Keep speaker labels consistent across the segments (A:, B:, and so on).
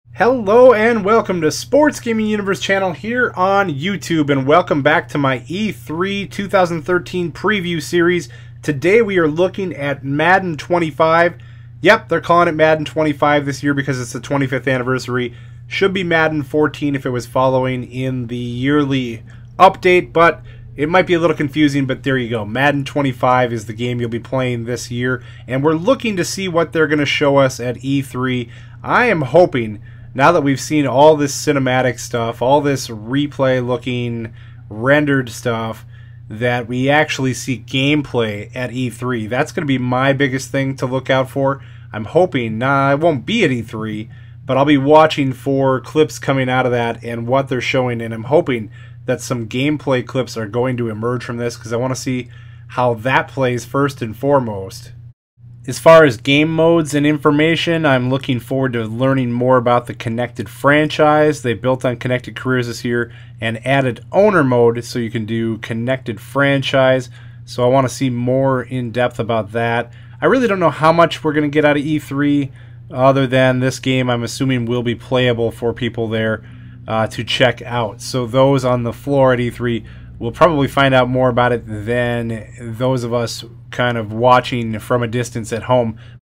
A: Hello and welcome to Sports Gaming Universe channel here on YouTube, and welcome back to my E3 2013 preview series. Today we are looking at Madden 25. Yep, they're calling it Madden 25 this year because it's the 25th anniversary. Should be Madden 14 if it was following in the yearly update, but it might be a little confusing, but there you go. Madden 25 is the game you'll be playing this year, and we're looking to see what they're going to show us at E3. I am hoping, now that we've seen all this cinematic stuff, all this replay looking rendered stuff, that we actually see gameplay at E3. That's going to be my biggest thing to look out for. I'm hoping, I won't be at E3, but I'll be watching for clips coming out of that and what they're showing, and I'm hoping that some gameplay clips are going to emerge from this because I want to see how that plays first and foremost. As far as game modes and information, I'm looking forward to learning more about the Connected franchise. They built on Connected Careers this year and added owner mode so you can do Connected franchise. So I want to see more in depth about that. I really don't know how much we're going to get out of E3 other than this game I'm assuming will be playable for people there to check out. So those on the floor at E3 will probably find out more about it than those of us kind of watching from a distance at home.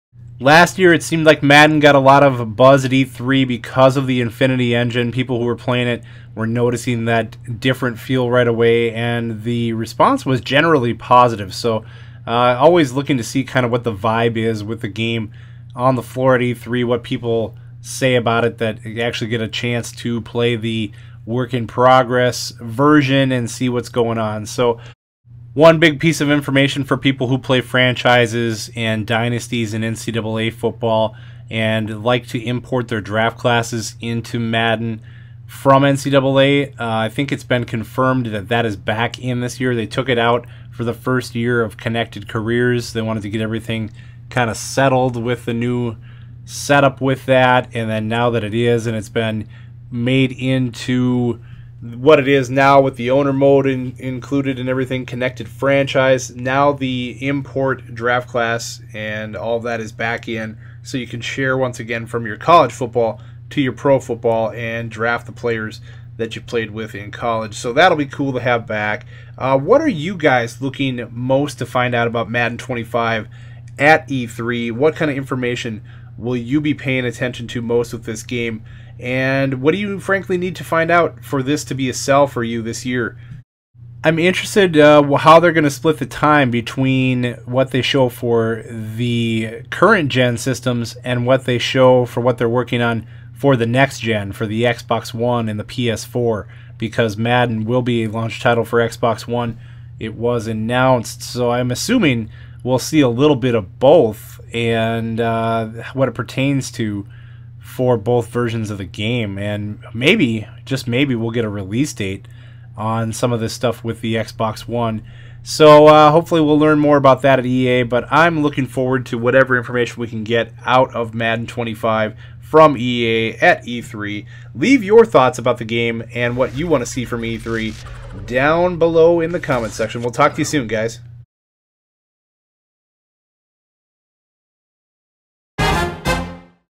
A: Last year it seemed like Madden got a lot of buzz at E3 because of the Infinity Engine. People who were playing it were noticing that different feel right away, and the response was generally positive. So always looking to see kind of what the vibe is with the game on the floor at E3, what people say about it that actually get a chance to play the work in progress version and see what's going on. So one big piece of information for people who play franchises and dynasties in NCAA football and like to import their draft classes into Madden from NCAA. I think it's been confirmed that that is back in this year. They took it out for the first year of Connected Careers. They wanted to get everything kind of settled with the new setup with that, and then now that it is, and it's been made into what it is now with the owner mode included and everything, Connected franchise, now the import draft class and all of that is back in, so you can share once again from your college football to your pro football and draft the players that you played with in college. So that'll be cool to have back. What are you guys looking most to find out about Madden 25 at E3? What kind of information will you be paying attention to most with this game? And what do you frankly need to find out for this to be a sell for you this year? I'm interested how they're going to split the time between what they show for the current gen systems and what they show for what they're working on for the next gen, for the Xbox One and the PS4, because Madden will be a launch title for Xbox One. It was announced, so I'm assuming we'll see a little bit of both and what it pertains to for both versions of the game, and maybe, just maybe, we'll get a release date on some of this stuff with the Xbox One. So hopefully we'll learn more about that at EA, but I'm looking forward to whatever information we can get out of Madden 25 from EA at E3. Leave your thoughts about the game and what you want to see from E3 down below in the comment section. We'll talk to you soon, guys.